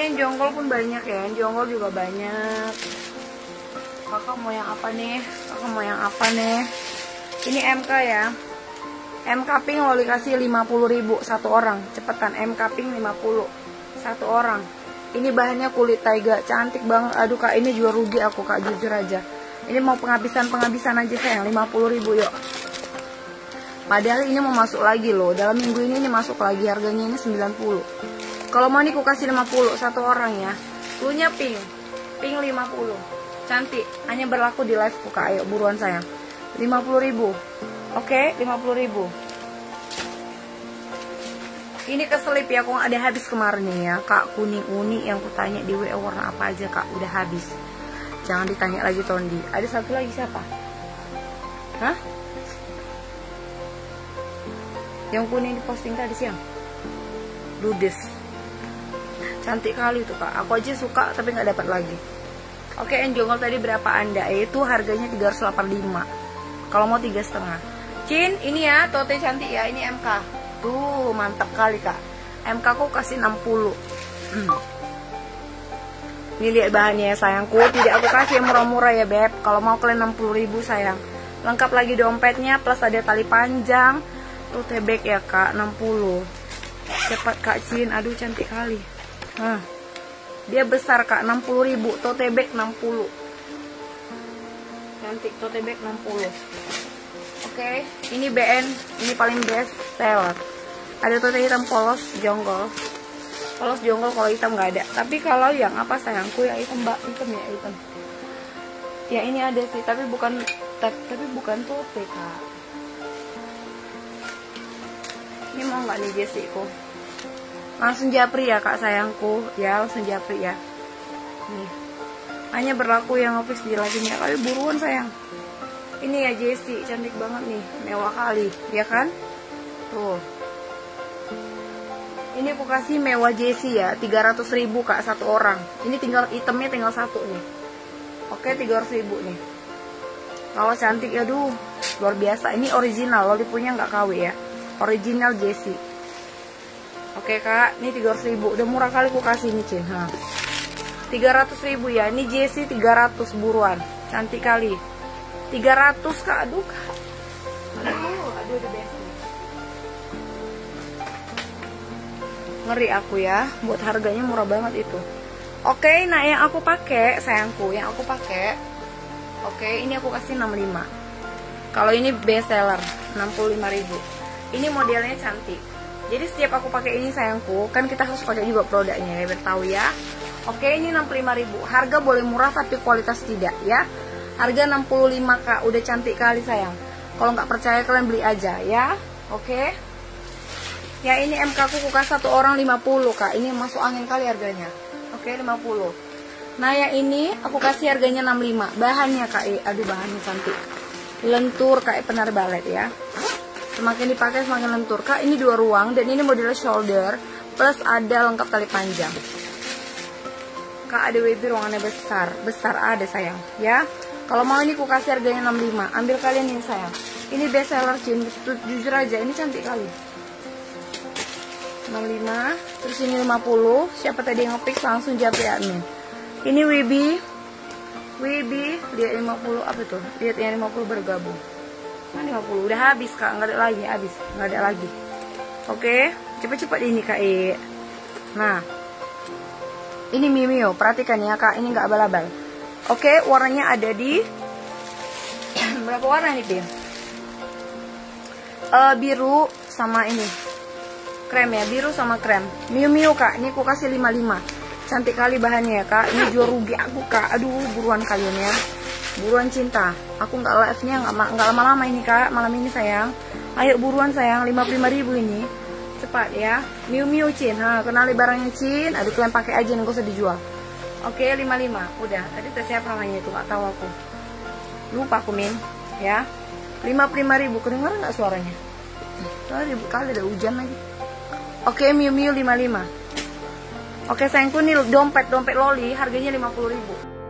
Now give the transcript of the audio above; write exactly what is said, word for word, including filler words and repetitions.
yang jonggol pun banyak ya, yang jonggol juga banyak. Kakak mau yang apa nih? Kakak mau yang apa nih? Ini M K ya. M K pink lo dikasih lima puluh ribu satu orang. Cepetan, M K pink lima puluh satu orang. Ini bahannya kulit taiga, cantik banget. Aduh kak, ini juga rugi aku kak, jujur aja. Ini mau penghabisan-penghabisan aja sayang, lima puluh ribu yuk. Padahal ini mau masuk lagi loh. Dalam minggu ini ini masuk lagi, harganya ini sembilan puluh. Kalau mau nih aku kasih lima puluh satu orang ya. Bluenya pink. Pink lima puluh. Cantik. Hanya berlaku di live buka. Ayo buruan sayang. lima puluh ribu. Oke, lima puluh ribu. Ini keselip ya, kok ada habis kemarin ya. Kak kuning uni yang kutanya di W A warna apa aja kak, udah habis. Jangan ditanya lagi Tondi. Ada satu lagi siapa? Hah? Yang kuning diposting tadi siang. Ludes. Cantik kali tuh kak. Aku aja suka tapi nggak dapat lagi. Oke, yang jonggol tadi berapa anda? Itu harganya tiga ratus delapan puluh lima. Kalau mau tiga setengah. Cin, ini ya, tote cantik ya. Ini M K. Tuh, mantap kali kak. M K ku kasih enam puluh. Hmm. Ini lihat bahannya ya sayangku. Tidak aku kasih yang murah-murah ya beb. Kalau mau kalian enam puluh ribu sayang. Lengkap lagi dompetnya plus ada tali panjang. Tote bag ya kak, enam puluh. Cepat kak Cin. Aduh cantik kali. Nah, dia besar kak, enam puluh ribu. Tote bag enam puluh. Cantik, tote bag enam puluh. Oke, ini B N. Ini paling best seller. Ada tote hitam polos jonggol. Polos jonggol, kalau hitam nggak ada. Tapi kalau yang apa sayangku, yang hitam mbak, hitam ya hitam. Ya ini ada sih, tapi bukan tapi bukan tote kak. Ini mau nggak nih Jessiku? Langsung japri ya kak sayangku. Ya langsung japri ya. Nih. Hanya berlaku yang office di lakinya. Kali buruan sayang. Ini ya Jessie, cantik banget nih. Mewah kali, ya kan? Tuh. Ini aku kasih mewah Jessie ya, tiga ratus ribu kak satu orang. Ini tinggal itemnya tinggal satu nih. Oke, tiga ratus ribu nih. Kalau cantik ya duh, luar biasa. Ini original, lo punya nggak K W ya. Original Jessie. Oke kak, ini tiga ratus ribu. Udah murah kali aku kasih nih Cin. Ha. tiga ratus ribu ya. Ini Jessie tiga ratus buruan. Cantik kali. tiga ratus kak. Aduh kak. Aduh, aduh udah best. Ngeri aku ya. Buat harganya murah banget itu. Oke, nah yang aku pakai sayangku, yang aku pakai. Oke, ini aku kasih enam puluh lima. Kalau ini best seller enam puluh lima ribu. Ini modelnya cantik. Jadi setiap aku pakai ini sayangku, kan kita harus pakai juga produknya ya, biar tahu ya. Oke, ini enam puluh lima ribu. Harga boleh murah tapi kualitas tidak ya. Harga enam puluh lima kak, udah cantik kali sayang. Kalau nggak percaya kalian beli aja ya. Oke. Ya ini M K ku kukas satu orang lima puluh kak. Ini masuk angin kali harganya. Oke, lima puluh. Nah yang ini aku kasih harganya enam puluh lima. Bahannya kak, aduh bahannya cantik. Lentur kayak penar balet ya. Semakin dipakai semakin lentur kak. Ini dua ruang dan ini modelnya shoulder plus ada lengkap tali panjang. Kak ada W B ruangannya besar. Besar ada sayang ya. Kalau mau ini ku kasih harganya enam puluh lima. Ambil kalian ini sayang. Ini best seller Cin. Jujur aja ini cantik kali. enam puluh lima. Terus ini lima puluh. Siapa tadi yang nge-pick langsung japri admin. Ini W B. W B lihat lima puluh apa tuh? Lihat yang lima puluh bergabung. Nah lima puluh udah habis kak, nggak ada lagi, habis, nggak ada lagi. Oke, cepet-cepet ini kak E. Nah, ini Mimio, perhatikan ya kak, ini nggak abal-abal. Oke, warnanya ada di berapa warna nih Pim? Uh, biru sama ini krem ya, biru sama krem. Miu Miu kak, ini aku kasih lima puluh lima. Cantik kali bahannya ya kak. Ini jual rugi aku kak. Aduh, buruan kalian ya. Buruan cinta. Aku nggak live-nya nggak lama-lama ini kak. Malam ini sayang. Ayo buruan sayang. lima puluh lima ribu ini. Cepat ya. Miu Miu Cin. Ha, kenali barangnya Cin. Aduh kalian pakai aja nih, gak usah dijual. Oke, lima puluh lima. Udah. Tadi tes siapa namanya itu? Nggak tahu aku. Lupa aku min. Ya. lima puluh lima ribu. Kedengeran nggak suaranya? Soalnya ribut kali ada hujan lagi. Oke, Miu Miu lima puluh lima. Oke sayangku, nih dompet dompet loli harganya lima puluh ribu.